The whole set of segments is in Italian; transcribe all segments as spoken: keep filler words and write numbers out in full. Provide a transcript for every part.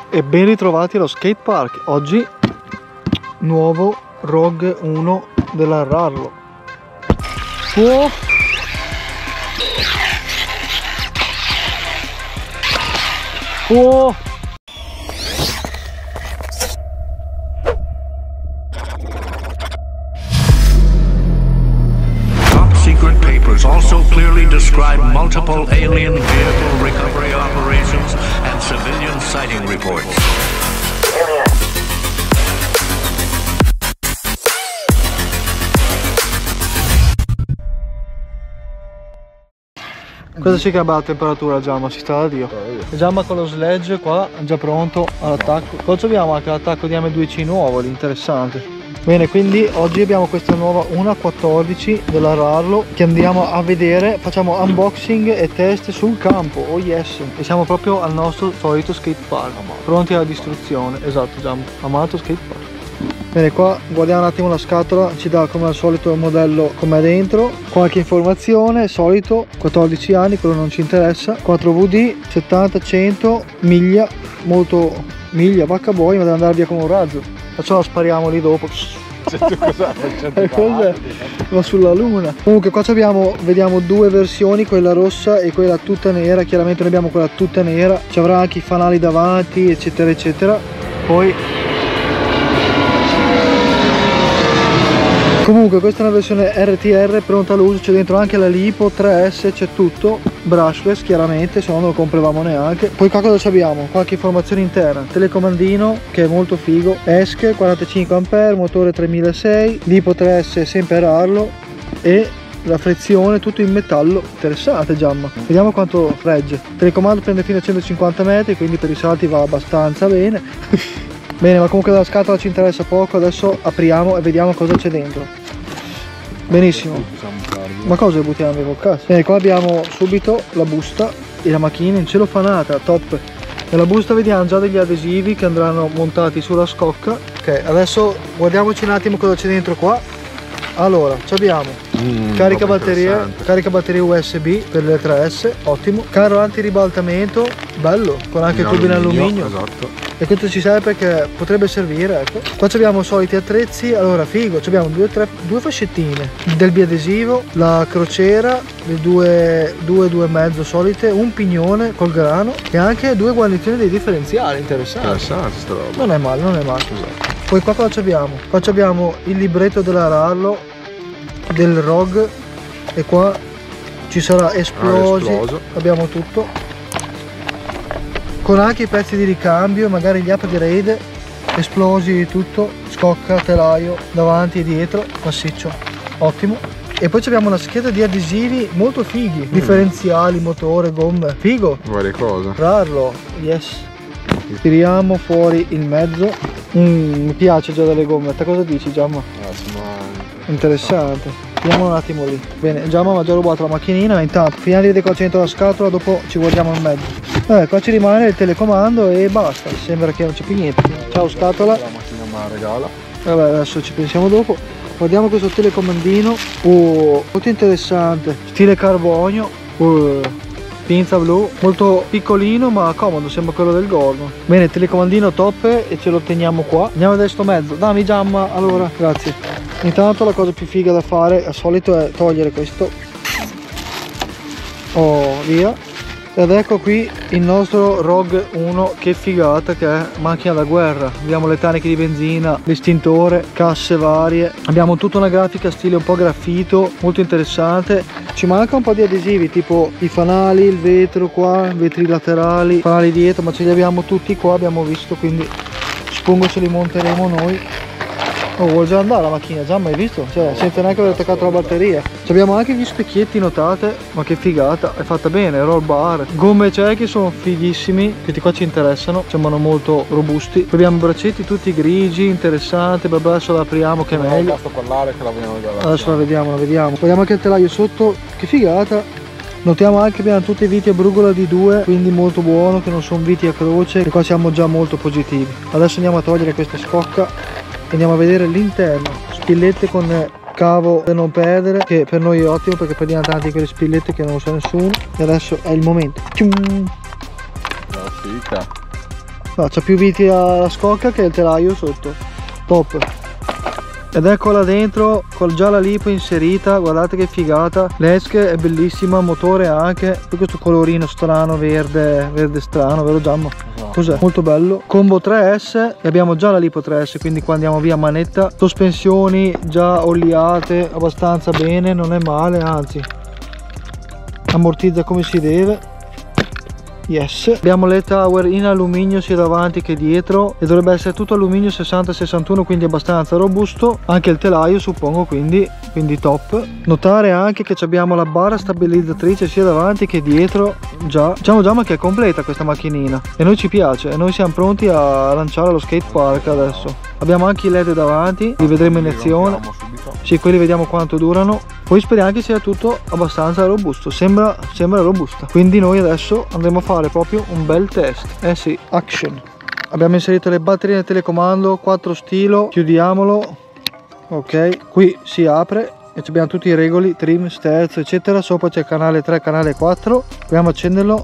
E ben ritrovati allo skate park. Oggi nuovo Rogue uno della Rarlo. Oh. Oh. Top secret papers also clearly describe multiple alien vehicle recovery operations and civilian sighting reports. Questa sì che è bella temperatura, Giamma, si sta da Dio. Giamma con lo sledge qua, già pronto all'attacco. Poi abbiamo anche l'attacco di M due C nuovo, l'interessante. Bene, quindi oggi abbiamo questa nuova uno quattordici della Rarlo che andiamo a vedere, facciamo unboxing e test sul campo, oh yes! E siamo proprio al nostro solito skate park, pronti alla distruzione, esatto Giamma, amato skate park. Bene, qua guardiamo un attimo la scatola, ci dà come al solito il modello com'è dentro, qualche informazione, solito, quattordici anni, quello non ci interessa, quattro V D, settanta cento, miglia, molto miglia, vacca boia, ma deve andare via con un razzo, facciamo la spariamo lì dopo. Cos'è? Va sulla luna. Comunque qua abbiamo, vediamo due versioni, quella rossa e quella tutta nera, chiaramente noi abbiamo quella tutta nera, ci avrà anche i fanali davanti eccetera eccetera, poi comunque questa è una versione R T R pronta all'uso, c'è dentro anche la lipo, tre S, c'è tutto, brushless chiaramente, se no non lo comprevamo neanche. Poi qua cosa abbiamo? Qualche informazione interna, telecomandino che è molto figo, E S C quarantacinque ampere, motore tremilasei, lipo tre S sempre Rarlo e la frizione tutto in metallo, interessante Giamma. Vediamo quanto regge. Telecomando prende fino a centocinquanta metri, quindi per i salti va abbastanza bene. Bene, ma comunque dalla scatola ci interessa poco, adesso apriamo e vediamo cosa c'è dentro. Benissimo. Ma cosa buttiamo col cazzo? Bene, qua abbiamo subito la busta e la macchina in celofanata, top. Nella busta vediamo già degli adesivi che andranno montati sulla scocca. Ok, adesso guardiamoci un attimo cosa c'è dentro qua. Allora, abbiamo mm, carica batterie, carica batterie U S B per le tre S, ottimo. Carro antiribaltamento, bello, con anche il tubo in alluminio. Esatto. E questo ci serve perché potrebbe servire, ecco. Qua abbiamo i soliti attrezzi, allora figo, abbiamo due, tre, due fascettine del biadesivo, la crociera, le due, due, due e mezzo solite, un pignone col grano e anche due guarnizioni dei differenziali, interessante. Interessante sta roba. Non è male, non è male. Esatto. Poi qua cosa abbiamo? Qua abbiamo il libretto della Rarlo, del Rogue e qua ci sarà esplosi, ah, abbiamo tutto. Con anche i pezzi di ricambio, magari gli upgrade, esplosi tutto, scocca, telaio, davanti e dietro, massiccio, ottimo. E poi abbiamo una scheda di adesivi molto fighi, mm. differenziali, motore, gomme, figo. Varie cose. Rarlo, yes. Tiriamo fuori il mezzo. Mm, mi piace già delle gomme, te cosa dici Giamma? Ah, interessante. Tiriamo un attimo lì. Bene, Giamma mi ha già rubato la macchinina, intanto finiamo di vedere qua c'è la scatola, dopo ci guardiamo in mezzo. Eh, qua ci rimane il telecomando e basta, sembra che non c'è più niente. Ciao scatola. La macchina me la regala. Vabbè, adesso ci pensiamo dopo. Guardiamo questo telecomandino. Oh, molto interessante. Stile carbonio. Oh, pinza blu. Molto piccolino ma comodo, sembra quello del Gorno. Bene, telecomandino top e ce lo teniamo qua. Andiamo a vedere sto mezzo. Dammi Giamma, allora, grazie. Intanto la cosa più figa da fare, al solito, è togliere questo. Oh, via. Ed ecco qui il nostro Rogue uno, che figata che è, macchina da guerra. Abbiamo le taniche di benzina, l'estintore, casse varie, abbiamo tutta una grafica stile un po' graffito, molto interessante. Ci manca un po' di adesivi, tipo i fanali, il vetro qua, vetri laterali, fanali dietro, ma ce li abbiamo tutti qua, abbiamo visto, quindi suppongo ce li monteremo noi. Oh, vuole già andare la macchina, già mai visto? Cioè, senza neanche aver attaccato la batteria. Ci abbiamo anche gli specchietti, notate, ma che figata, è fatta bene, roll bar. Gomme ciechi sono fighissimi, questi qua ci interessano, sembrano molto robusti. Poi abbiamo i braccetti tutti grigi, interessanti, bla bla, adesso la apriamo che è meglio. Basta parlare che la vediamo vedere. Adesso la vediamo, la vediamo. Vediamo anche il telaio sotto, che figata. Notiamo anche che abbiamo tutti i viti a brugola di due, quindi molto buono, che non sono viti a croce, e qua siamo già molto positivi. Adesso andiamo a togliere questa scocca. Andiamo a vedere l'interno, spillette con cavo per non perdere, che per noi è ottimo perché prendiamo tanti di quelle spillette che non lo sa nessuno. E adesso è il momento. Cium. Oh, fica. No, c'ha più viti la scocca che il telaio sotto. Top. Ed eccola dentro con già la lipo inserita, guardate che figata. L'esche è bellissima, motore anche, poi questo colorino strano, verde, verde strano, vero Giammo? Esatto. Cos'è? Molto bello. Combo tre S e abbiamo già la lipo tre S, quindi qua andiamo via manetta. Sospensioni già oliate abbastanza bene, non è male, anzi ammortizza come si deve. Yes. Abbiamo le tower in alluminio sia davanti che dietro e dovrebbe essere tutto alluminio sessanta sessantuno, quindi abbastanza robusto, anche il telaio suppongo, quindi, quindi top. Notare anche che abbiamo la barra stabilizzatrice sia davanti che dietro, già diciamo già ma che è completa questa macchinina e noi ci piace e noi siamo pronti a lanciare lo skate park adesso. Abbiamo anche i led davanti, li vedremo in azione. Sì, quelli vediamo quanto durano. Poi speriamo che sia tutto abbastanza robusto. Sembra, sembra robusta. Quindi noi adesso andremo a fare proprio un bel test. Eh sì, action. Abbiamo inserito le batterie nel telecomando, quattro stilo. Chiudiamolo. Ok, qui si apre e abbiamo tutti i regoli, trim, sterzo, eccetera. Sopra c'è canale tre, canale quattro. Proviamo a accenderlo.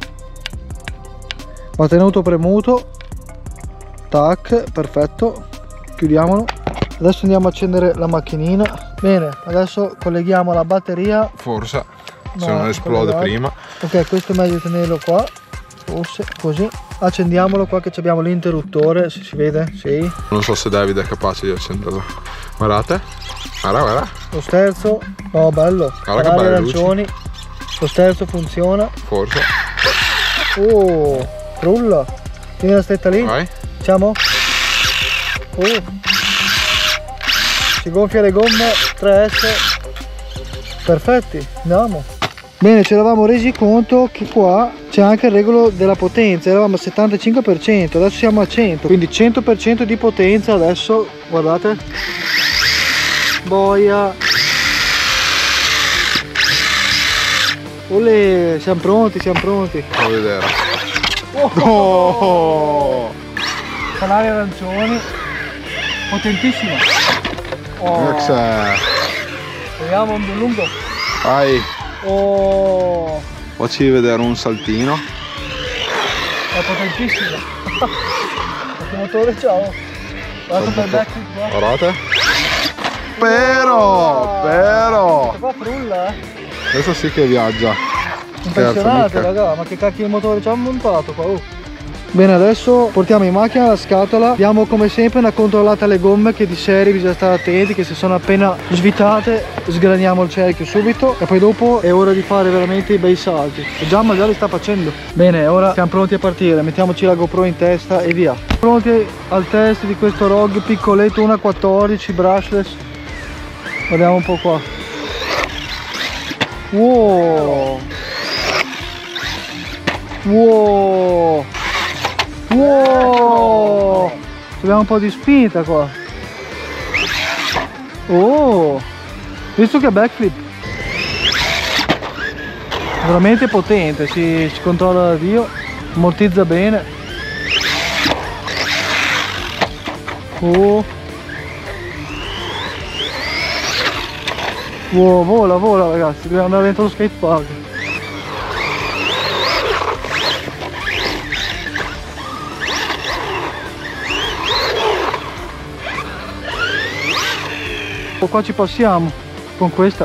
Va tenuto premuto. Tac, perfetto. Chiudiamolo. Adesso andiamo a accendere la macchinina. Bene, adesso colleghiamo la batteria. Forse, no, se non esplode prima. Ok, questo è meglio tenerlo qua. Forse, così. Accendiamolo qua che abbiamo l'interruttore, se si vede, sì. Non so se Davide è capace di accenderlo. Guardate. Guarda, guarda. Lo sterzo, no, bello. Guarda che belle arancioni. Lo sterzo funziona. Forse. Oh, frulla. Tieni la stretta lì. Vai. Facciamo? Oh. Si gonfia le gomme tre S. Perfetti, andiamo. Bene, ci eravamo resi conto che qua c'è anche il regolo della potenza. Eravamo al settantacinque per cento, adesso siamo a cento, quindi cento per cento di potenza adesso. Guardate, boia. Olè, siamo pronti, siamo pronti. Fammi vedere. Oh, oh. Canali arancioni, potentissimo. Oh. Vediamo un lungo. Vai. Oh. Facci vedere un saltino. È potentissimo. Il motore, ciao. Guarda per backflip qua. Guardate. Però, ah, però. Qua frulla, eh. Adesso sì che viaggia. Impressionate raga, ma che cacchio di motore ci hanno montato qua. Oh. Bene, adesso portiamo in macchina la scatola. Diamo come sempre una controllata alle gomme, che di serie bisogna stare attenti, che se sono appena svitate sgraniamo il cerchio subito. E poi dopo è ora di fare veramente i bei salti. E Giamma già li sta facendo. Bene, ora siamo pronti a partire. Mettiamoci la GoPro in testa e via. Pronti al test di questo R O G piccoletto uno a quattordici brushless. Guardiamo un po' qua. Wow. Wow. Wow. Abbiamo un po' di spinta qua. Oh, visto che backflip veramente potente, si, si controlla da Dio, ammortizza bene. Oh. Wow, vola, vola ragazzi, dobbiamo andare dentro lo skate park. Qua ci passiamo con questa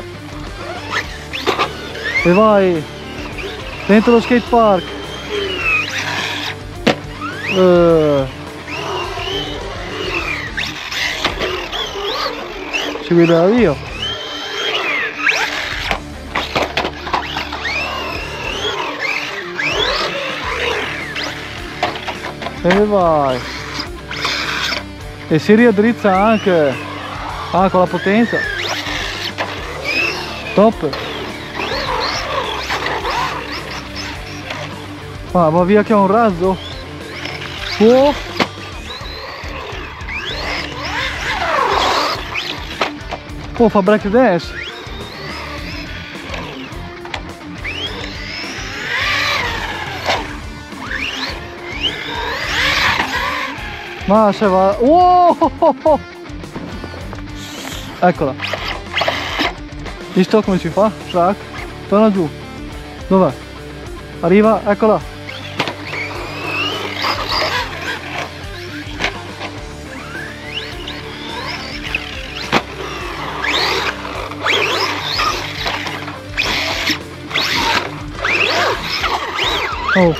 e vai dentro lo skate park. uh. Si guida da Dio. E vai, e si riaddrizza anche. Ah, con la potenza. Top. Ah, va via che ha un razzo. Oh. Oh, fa break dance. Ma se va. Oh. Eccola. Visto come si fa? Track. Torna giù. Dov'è? Arriva, eccola. Oh.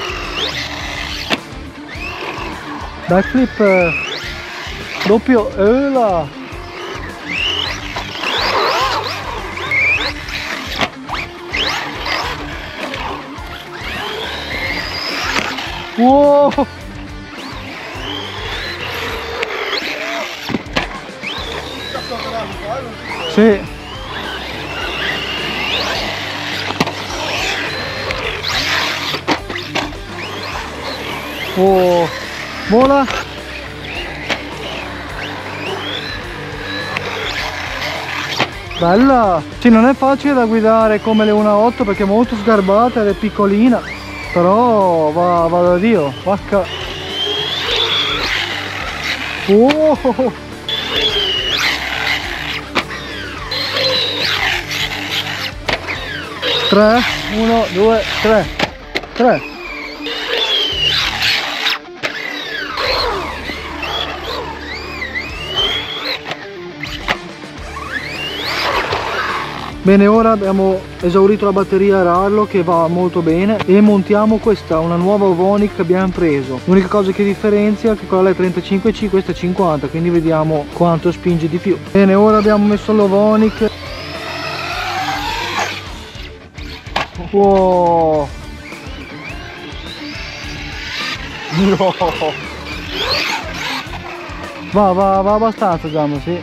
Backflip eh, doppio, e là. Wow. Sì. Oh, vola. Bella. Sì, non è facile da guidare come le uno otto perché è molto sgarbata ed è piccolina, però va, va da Dio. Vacca. Oh. tre, uno, due, tre, tre. Bene, ora abbiamo esaurito la batteria Rallo che va molto bene e montiamo questa, una nuova Ovonic che abbiamo preso. L'unica cosa che differenzia è che quella è trentacinque C, questa è cinquanta, quindi vediamo quanto spinge di più. Bene, ora abbiamo messo l'Ovonic. Wow. No. Va, va, va abbastanza, Giammo, sì.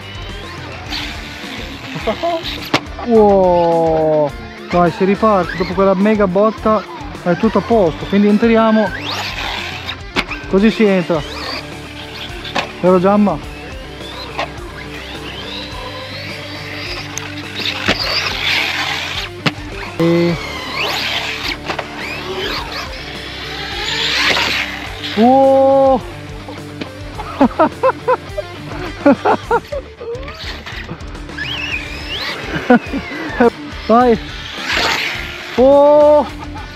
Wow. Dai, si riparte dopo quella mega botta, è tutto a posto, quindi entriamo. Così si entra. Vero Giamma? E... wow. Vai. Oh.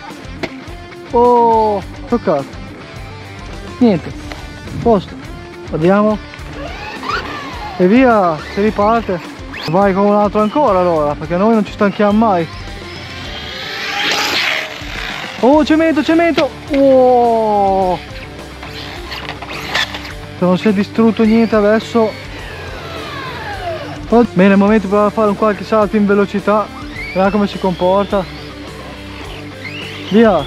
Oh. Toccato. Niente. Posto. Andiamo. E via. Si riparte. Vai con un altro ancora allora, perché noi non ci stanchiamo mai. Oh, cemento, cemento. Oh. Se non si è distrutto niente adesso. Oh. Bene, è il momento di provare a fare un qualche salto in velocità. Vediamo come si comporta. Via.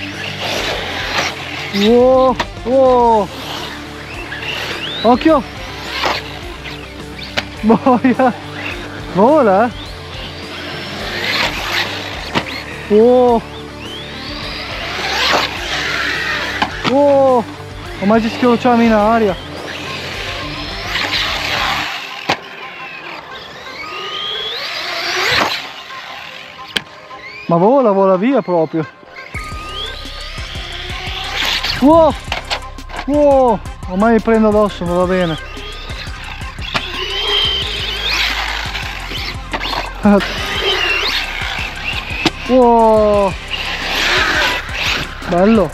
Wow, wow. Occhio. Boia. Vola. Wow. Wow. Ormai ci schiocciamo in aria. Ma vola, vola via proprio. Wow. Wow. Ormai mi prendo addosso, ma va bene. Wow. Bello.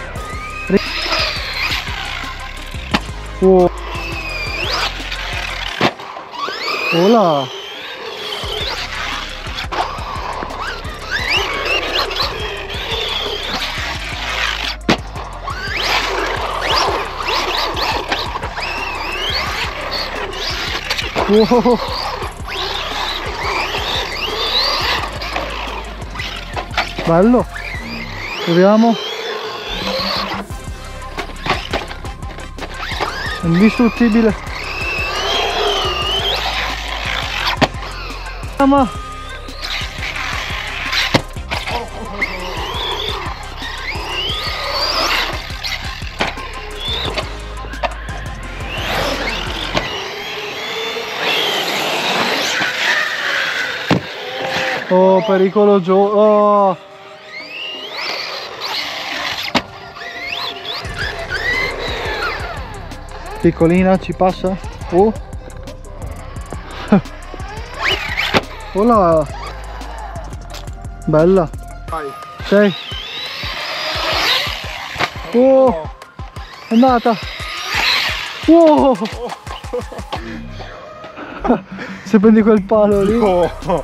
Wow. Vola. Wow. Bello. Proviamo. Indistruttibile. Ma oh, pericolo giù. Oh. Piccolina, ci passa. Oh. Oh là. Bella. Vai. Sei. Oh. È andata. Oh. Se prendi quel palo lì. Oh.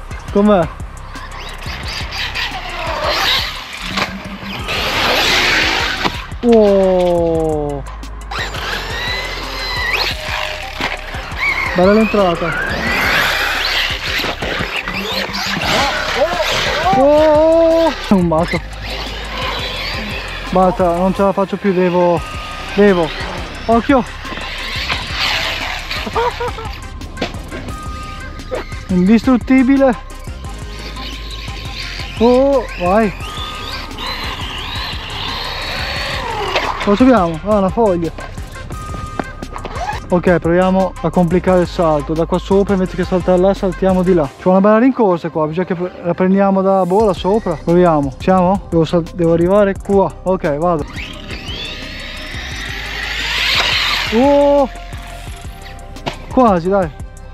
Oh. Bella l'entrata. Oh. Un matto. Basta, non ce la faccio più, devo... Devo. Occhio. Indistruttibile. Oh, vai. Cosa abbiamo? Ah, una foglia. Ok, proviamo a complicare il salto. Da qua sopra, invece che saltare là, saltiamo di là. C'è una bella rincorsa qua, bisogna che la prendiamo da bola sopra. Proviamo. Siamo? Devo, devo arrivare qua. Ok, vado. Oh! Quasi, dai.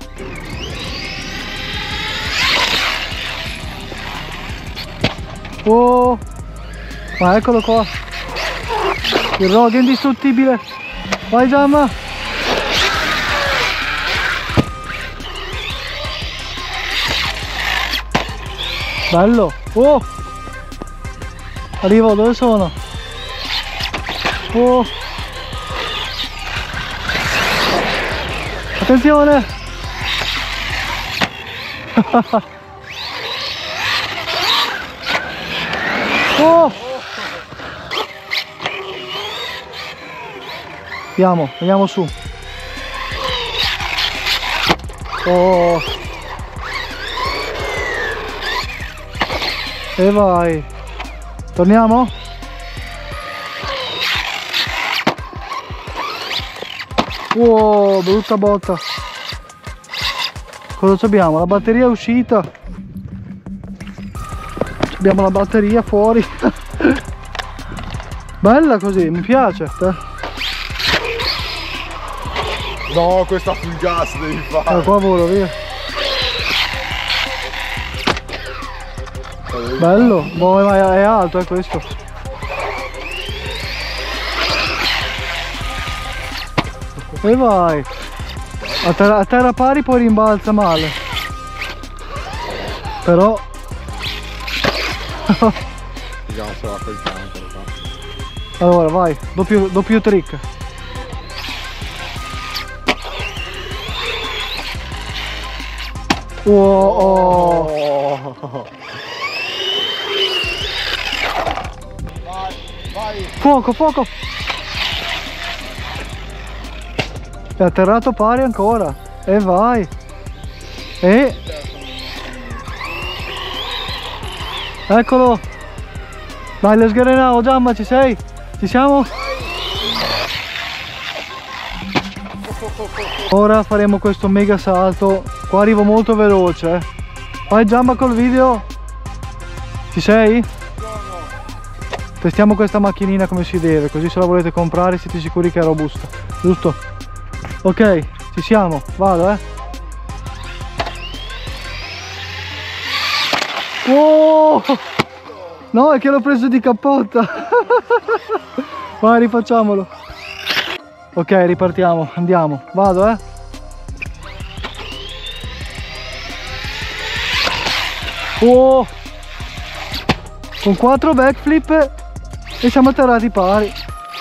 Oh! Ma eccolo qua. Il rogo è indistruttibile. Vai Giamma. Bello. Oh! Arrivo, dove sono? Oh! Attenzione! Oh! Andiamo, andiamo su. Oh! E vai. Torniamo? Wow, brutta botta. Cosa abbiamo? La batteria è uscita. Abbiamo la batteria fuori. Bella così, mi piace. No, questa full gas devi fare. Eh, qua volo, via. Bello, boh, ma è alto, è questo. E vai. A terra, a terra pari poi rimbalza male. Però Vediamo se va quel campo. allora vai, doppio, doppio trick. Wow, oh. Oh. Vai, vai. Fuoco, fuoco. È atterrato pari ancora. E vai. E eccolo. Dai, let's get it now. Giamma, ci sei? Ci siamo? Ora faremo questo mega salto. Qua arrivo molto veloce. Vai Giamma col video. Ci sei? Testiamo questa macchinina come si deve, così se la volete comprare siete sicuri che è robusta. Giusto? Ok, ci siamo. Vado, eh. Oh! No, è che l'ho preso di cappotta. Vai, rifacciamolo. Ok, ripartiamo, andiamo. Vado, eh. Oh! Con quattro backflip e siamo atterrati pari.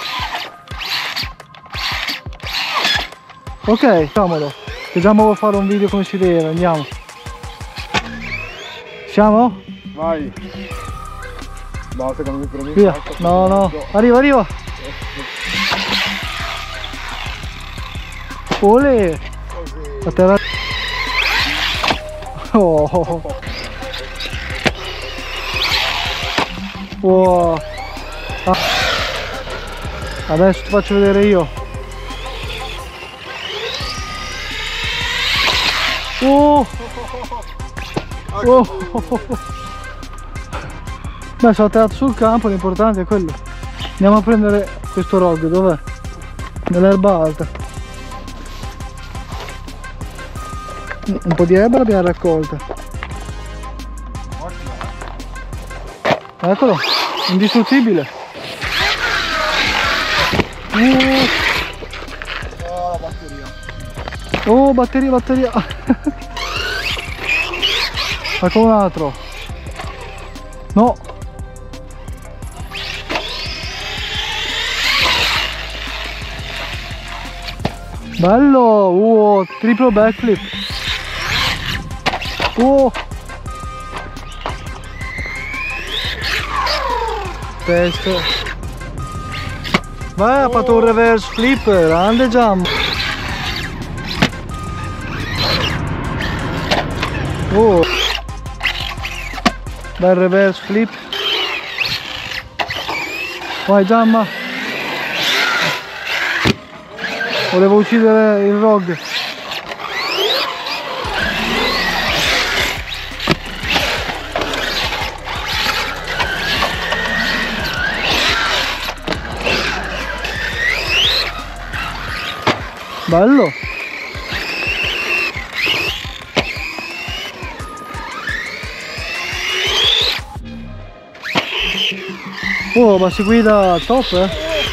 Ok, facciamolo. Che già devo fare un video come si deve, andiamo. Siamo? Vai. Basta che non mi prendi. Via. No, no. Arriva, arriva. Ole. Atterra. Oh. Wow. Ah. Adesso ti faccio vedere io. Oh. Oh. Beh, sono atterrato sul campo, l'importante è quello. Andiamo a prendere questo rog, dov'è? Nell'erba alta. Un po' di erba l'abbiamo raccolta. Eccolo, indistruttibile. Uh. Oh, batteria. Oh, batteria, batteria. Ecco un altro. No. Bello, uh, triplo backflip. Uh. Test. Vai, ha fatto un reverse flip, grande jump. Oh. Bel reverse flip. Vai Giamma. Volevo uccidere il rogue. Bello. Oh, ma si guida top, eh?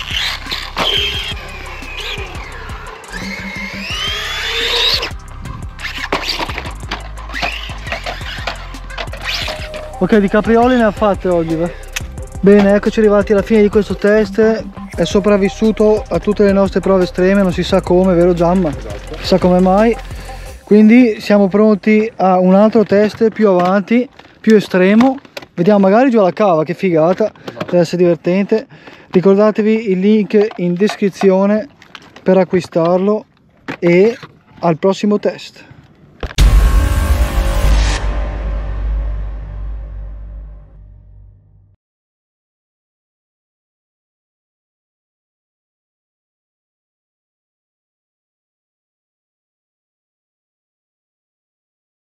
Ok, di caprioli ne ha fatte oggi, beh. Bene, eccoci arrivati alla fine di questo test. È sopravvissuto a tutte le nostre prove estreme, non si sa come, vero Giamma? Esatto. Si sa come mai. Quindi siamo pronti a un altro test più avanti, più estremo. Vediamo magari giù alla cava, che figata, deve essere divertente. Ricordatevi il link in descrizione per acquistarlo e al prossimo test.